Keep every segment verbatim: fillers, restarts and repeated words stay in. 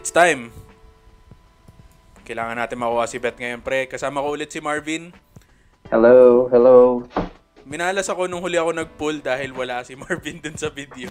It's time. Kailangan natin makuha si Beth ngayon, pre. Kasama ko ulit si Marvin. Hello, hello. Minalas ako nung huli ako nag-pull dahil wala si Marvin dun sa video.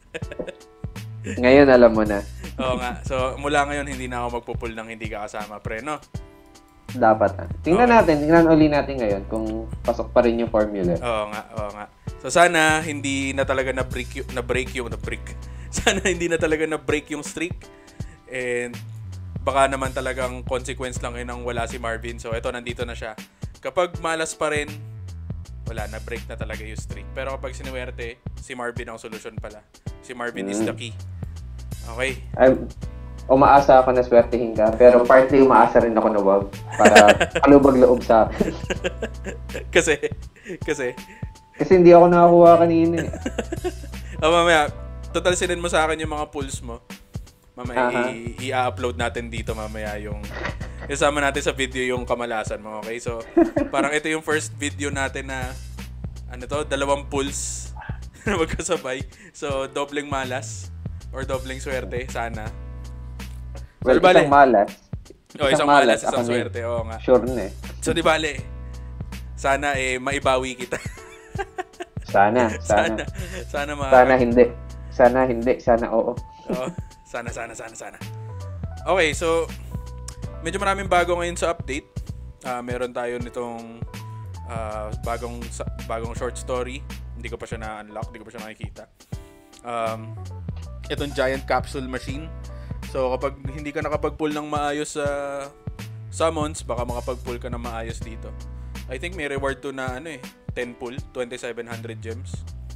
Ngayon alam mo na. Oo nga. So, mula ngayon, hindi na ako magpupull ng hindi ka kasama, pre, no? Dapat ah. Tingnan okay. natin, tingnan uli natin ngayon kung pasok pa rin yung formula. Oo nga, oo nga. So, sana hindi na talaga na-break yung, na-break yung, na-break. Sana hindi na talaga na-break yung streak. And baka naman talagang consequence lang yun nang wala si Marvin. So, eto, nandito na siya. Kapag malas pa rin, wala, na-break na talaga yung streak. Pero kapag sinuwerte, si Marvin ang solusyon pala. Si Marvin mm. is the key. Okay? I'm, umaasa ako na swertihin ka, pero partly umaasa rin ako na wag para kalubag loob sa akin. kasi, kasi, kasi hindi ako nakakuha kanina eh. O mamaya, total sinin mo sa akin yung mga pulls mo. Mamaya uh-huh. i- i-upload natin dito mamaya yung isama natin sa video yung kamalasan mo, okay? So, parang ito yung first video natin na ano to, dalawang pulls na magkasabay. So, dobleng malas or dobleng swerte, sana. Well, so, isang malas. Oh, isang, isang malas, malas isang swerte. Oo nga. Sure na eh. So, di bale, sana eh, maibawi kita. sana, Sana, sana. sana, ma- sana hindi. Sana hindi, sana oo. Oo. Sana, sana, sana, sana. Okay, so, medyo maraming bago ngayon sa update. Uh, meron tayo nitong uh, bagong bagong short story. Hindi ko pa siya na-unlock, hindi ko pa siya nakikita. Um, itong giant capsule machine. So, kapag hindi ka nakapag-pull ng maayos sa uh, summons, baka makapag-pull ka ng maayos dito. I think may reward to na ano eh, ten pull, twenty-seven hundred gems.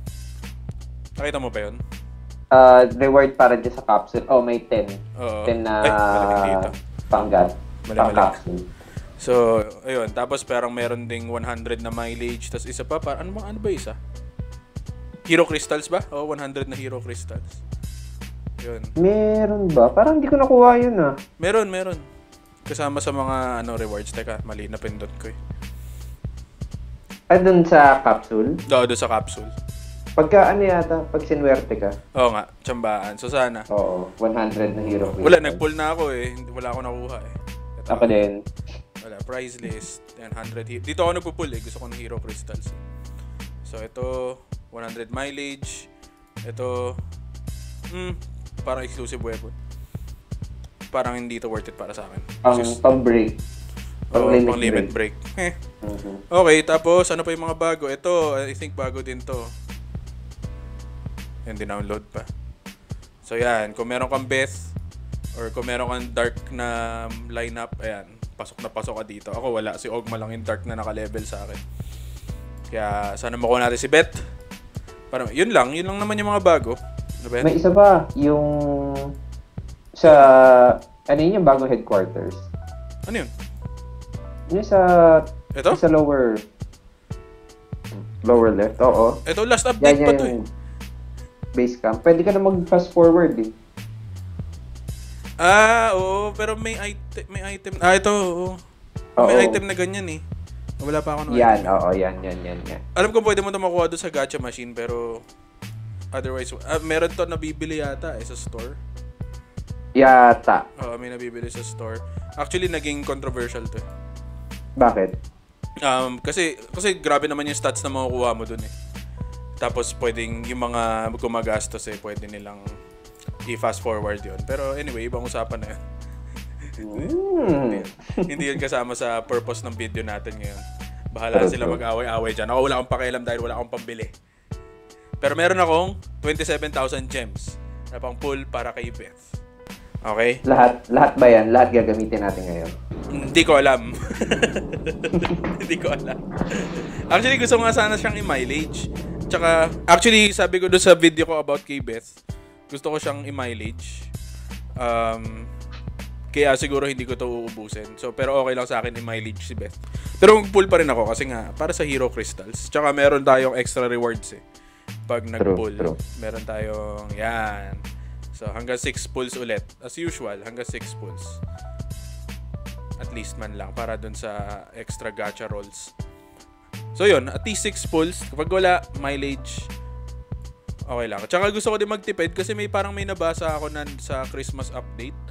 Nakita mo ba yun? Uh, reward para dyan sa capsule. Oh, may ten. Oo. ten na uh, panggat. Pang-capsule. So, ayun. Tapos parang meron ding one hundred na mileage. Tapos isa pa, parang, ano ba, ano ba isa? Hero Crystals ba? Oh, one hundred na Hero Crystals. Yun. Meron ba? Parang hindi ko nakuha yun ah. Meron, meron. Kasama sa mga ano rewards. Teka, mali na pindot ko eh. Ah, dun sa capsule? Oo, dun sa capsule. Pagka ano yata, pag sinwerte ka. Oo nga, tsambaan. So sana. Oo, one hundred na hero. Wala, nag-pull na ako eh. Wala ako nakuha eh. Ito, ako din. Wala, prize list. one hundred. Dito ako nagpo-pull eh. Gusto ko ng hero crystals. So ito, one hundred mileage. Ito, hmm, parang exclusive weapon. Parang hindi ito worth it para sa akin. Pang, pang break. Pang, oh, limit, pang limit break. break. Eh. Uh-huh. Okay, tapos ano pa yung mga bago? Ito, I think bago din to. Yung dinownload pa. So yan, kung meron kang Beth or kung meron kang dark na lineup, ayan, pasok na pasok ka dito. Ako wala, si Ogma lang yung dark na naka-level sa akin. Kaya sana makuha natin si Beth. Parang, yun lang, yun lang naman yung mga bago. Ano ba? May isa pa, yung sa, ano yun yung bagong headquarters? Ano yun? Yung sa, ito? Sa lower, lower left, oo. Ito, last update yan, pa to eh. Base camp. Pwede ka na mag-fast forward eh. Ah, oo. Pero may item. May item. Ah, ito. Oo. May oo. Item na ganyan eh. Wala pa ako ng yan, item. Oo, yan, yan, yan, yan. Alam ko pwede mo ito makuha doon sa gacha machine pero otherwise, ah, meron to nabibili yata eh sa store. Yata. Oo, may nabibili sa store. Actually, naging controversial to eh. Bakit? Um, kasi, kasi grabe naman yung stats na makukuha mo doon eh. Tapos pwedeng yung mga gumagastos eh, pwede nilang i-fast forward yun. Pero anyway, ibang usapan na yun. Mm. hindi, hindi yun kasama sa purpose ng video natin ngayon. Bahala sila mag-away-away dyan. Ako wala akong pakialam dahil wala akong pambili. Pero meron akong twenty-seven thousand gems na pang pull para kay Beth. Okay? Lahat, lahat ba yan? Lahat gagamitin natin ngayon? Hindi ko alam. Hindi ko alam. Actually, gusto nga sana siyang i-mileage. Tsaka, actually, sabi ko doon sa video ko about kay Beth, gusto ko siyang i-mileage. Um, kaya siguro hindi ko to uubusin. So, pero okay lang sa akin i-mileage si Beth. Pero mag-pull pa rin ako kasi nga, para sa Hero Crystals. Tsaka meron tayong extra rewards eh. Pag nag-pull, true, true. Meron tayong, yan. So, hanggang six pulls ulit. As usual, hanggang six pulls. At least man lang, para dun sa extra gacha rolls. So yun, at least six pulls. Kapag wala, mileage, okay lang. Tsaka gusto ko din magtipid kasi may parang may nabasa ako na sa Christmas update.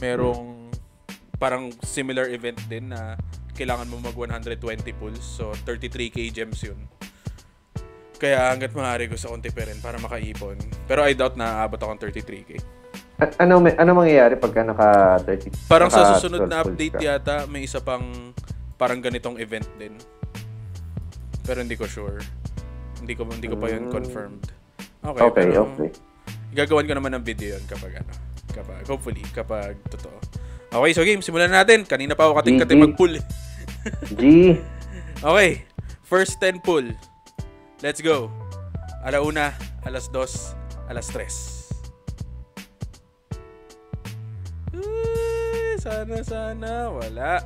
merong parang similar event din na kailangan mo mag one hundred twenty pulls. So, thirty-three K gems yun. Kaya hanggat maaari gusto kong tipirin para makaipon. Pero I doubt na aabot akong thirty-three K. A- ano ano mangyayari pagka naka thirty? Parang naka sa susunod na update ka? yata, may isa pang parang ganitong event din. Pero hindi ko sure. Hindi ko hindi ko pa yun confirmed. Okay, okay. pero okay. gagawan ko naman ng video yun kapag ano. Kapag, hopefully, kapag totoo. Okay, so game, simulan natin. Kanina pa ako kating-kating mag-pull. G. Okay, first ten pull. Let's go. Alauna, alas dos, alas tres. Uy, sana, sana. Wala.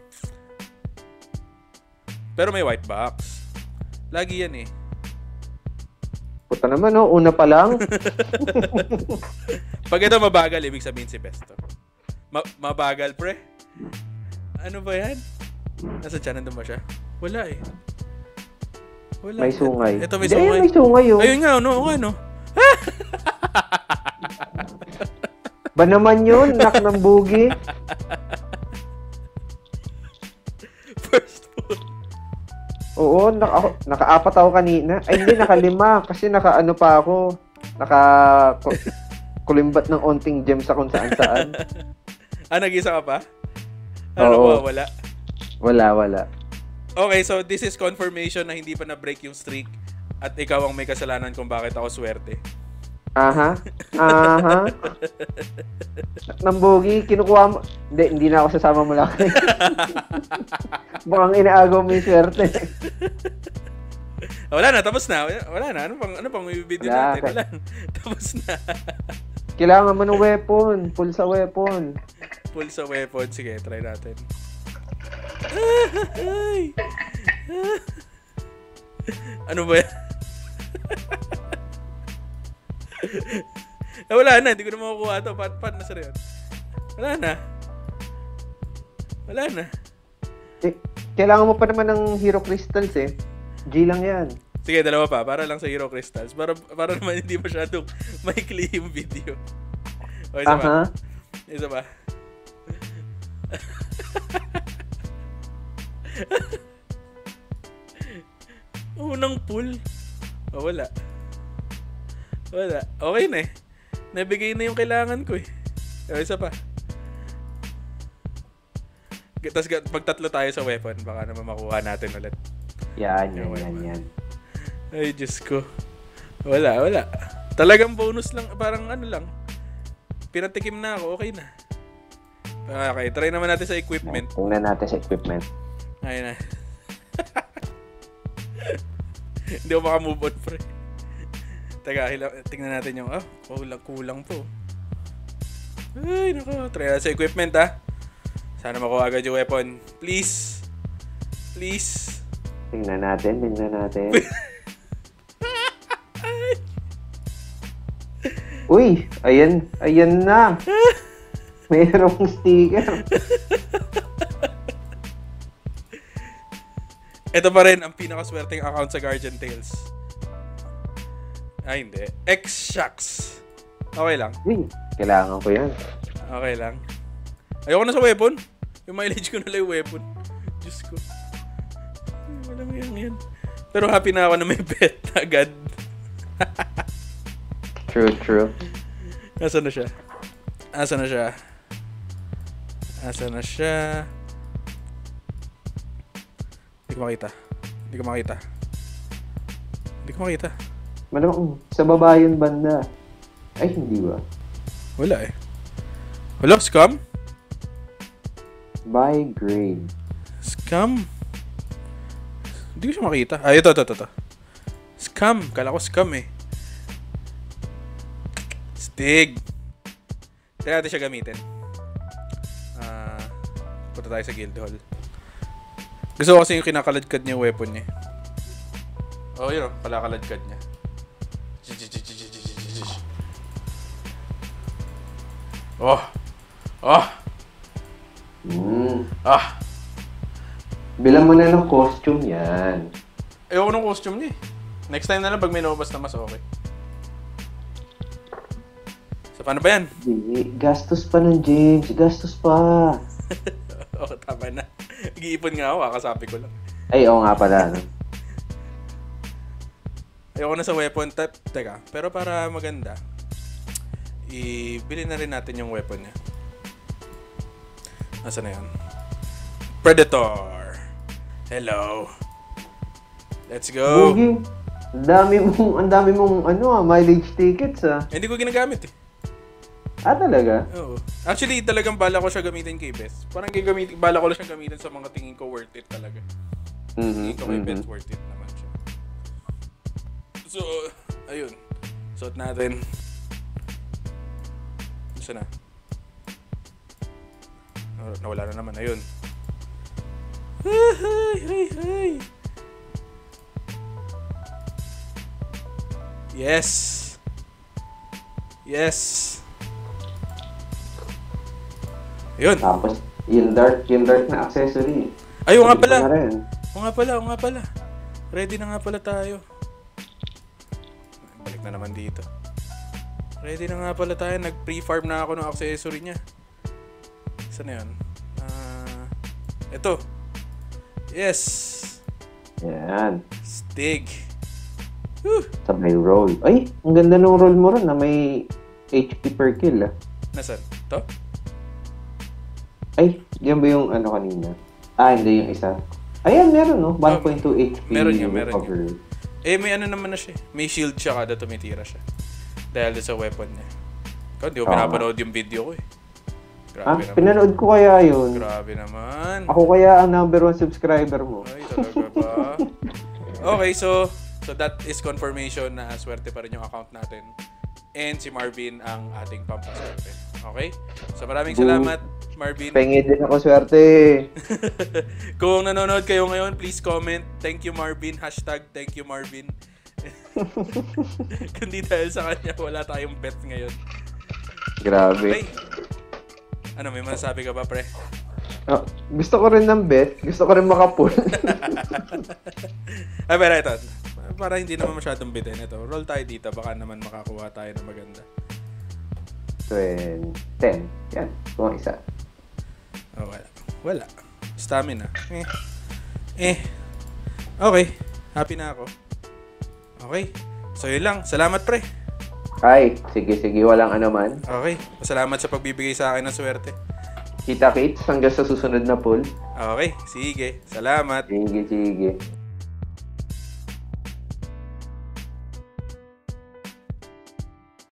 Pero may white box. Lagi yan eh. Puta naman, no? Una pa lang. Pag ito mabagal, ibig sabihin si Beth. Ma- mabagal, pre? Ano ba yan? Nasa tiyan, nandun ba siya? Wala eh. Wala. May sungay. Ito may Hindi, sungay. may sungay yun. Ayun nga, ano, ano. Ba naman yun? Nak ng bugi. First pull. Oo, naka, naka-apat ako kanina. Ay, hindi, naka-lima. Kasi naka-ano pa ako. Naka... kulimbat ng onting gems sa kung saan-saan. Ah, nag-isa ka pa? Ano Oo. ba? Wala? Wala, wala. Okay, so this is confirmation na hindi pa na-break yung streak at ikaw ang may kasalanan kung bakit ako swerte. Aha. Aha. Nambogi, kinukuha mo. Hindi, hindi na ako sasama mo lang. Bukang inaagaw mo yung swerte. Wala na, tapos na. Wala na. Ano pang, ano pang i-video Wala. natin? Wala. Tapos na. Kailangan mo ng weapon. Pull sa weapon. Pull sa weapon. Sige, try natin. Ano ba yan? Eh, wala na, hindi ko na makukuha ito. Pat, pat na sa'yo. Wala na. Wala na. Eh, kailangan mo pa naman ng Hero Crystals eh. G lang yan. Sige, dalawa pa. Para lang sa Hero Crystals. Para, para naman hindi masyadong maikli yung video. O, isa Aha. pa. Isa pa. Unang pull. O, wala. Wala. Okay na eh. Nabigay na yung kailangan ko eh. O, isa pa. Tapos pag tatlo tayo sa weapon, baka naman makuha natin ulit. Yan, yan, Yung yan, weapon. yan. Ay, Diyos ko. Wala, wala. Talagang bonus lang. Parang ano lang. Pinatikim na ako. Okay na. Okay, try naman natin sa equipment. Tingnan natin sa equipment. Ayun na. Hindi ako makamove on, pre. Teka, hila- tingnan natin yung, ah, kulang, kulang po. Ay, nako. Try natin sa equipment, ah. Sana makuha agad yung weapon. Please. Please. Tingnan natin, tingnan natin. Uy, ayan, ayan na. Mayroong sticker. Ito pa rin ang pinakaswerteng account sa Guardian Tales. Ay, hindi. X-Shocks. Okay lang. Uy, kailangan ko yan. Okay lang. Ayoko na sa weapon. Yung mileage ko na lang yung weapon. Diyos ko. Ay, walang yan yan. Pero happy na ako na may bet agad. True, true. Nasaan na siya? Nasaan na siya? Nasaan na siya? Hindi ko makita. Hindi ko makita. Hindi ko makita. Malamang, sa baba yun banda. Ay, hindi ba? Wala eh. Wala, scam? By grade. Scam? Hindi ko siya makita. Ah, ito, ito, ito, ito. Scam. Kala ko scam eh. Stig. Try natin siya gamitin. Ah, punta tayo sa guild hall. Gusto ko kasi yung kinakaladkad niya yung weapon niya. Oh, yun o. Kalakaladkad niya. Oh. Oh. Mm. Ah. Bilang mo na ng costume yan. Ayoko ng costume niya eh. Next time na lang pag may lumabas na mas okay. So, So, paano ba yan? Di, gastos pa nun, James. Gastos pa. Oo, oh, tama na. Nag-iipon nga ako, kakasabi ko lang. Ay, oo nga pala. No? Ayoko na sa weapon type. Teka, pero para maganda, ibili na rin natin yung weapon niya. Nasaan na yun? Predator! Hello! Let's go! Bugi. Ang dami mong, ang dami mong, ano ah, mileage tickets ah. Eh, hindi ko ginagamit eh. Ah, talaga? Oo. Actually, talagang bala ko siya gamitin kay Beth. Parang gagamitin, bala ko lang siya gamitin sa mga tingin ko worth it talaga. Mm-hmm. Tingin ko kay mm-hmm. Beth worth it naman siya. So, ayun. Suot natin. Gusto na. Nawala na naman. Ayun. Hi, hi, hi. Yes. Yes. Ayun. Tapos, yung dart, yung dart na accessory. Ay, oo nga pala. Na Oo nga pala, oo nga pala. Ready na nga pala tayo. Balik na naman dito. Ready na nga pala tayo. Nag-pre-farm na ako ng accessory niya. Saan na yun? Uh, ito. Yes. Yan. Stig. Whew. Sabay roll. Ay, ang ganda ng roll mo ron na may H P per kill ah. Nasaan? Ito? Ay, yan ba yung ano kanina? Ah, hindi yung isa. Ayan, meron no? one point two H P meron nga, meron recovery. Eh, may ano naman na siya. May shield siya kada tumitira siya. Dahil sa weapon niya. Ikaw, hindi ko oh, pinapanood yung video ko eh. Grabe ah, naman. pinanood ko kaya yun. Grabe naman. Ako kaya ang number one subscriber mo. Ay, talaga ba? Okay, so so that is confirmation na swerte pa rin yung account natin. And si Marvin ang ating pampaswerte. Okay? So maraming salamat, Marvin. Pengi din ako swerte. Kung nanonood kayo ngayon, please comment. Thank you, Marvin. Hashtag thank you, Marvin. Kundi dahil sa kanya, wala tayong bet ngayon. Grabe. Okay. Ano, may masasabi ka ba, pre? Oh, gusto ko rin ng bet. Gusto ko rin makapull. Ay, pero ito. Para hindi naman masyadong bitin. Ito, roll tayo dito. Baka naman makakuha tayo ng maganda. twenty. ten. Yan. Kung isa. Oh, wala. Wala. Stamina. Eh. Eh. Okay. Happy na ako. Okay. So, yun lang. Salamat, pre. Ay, sige, sige. Walang ano man. Okay. Salamat sa pagbibigay sa akin ng swerte. Kita-kits hanggang sa susunod na pool. Okay. Sige. Salamat. Sige, sige.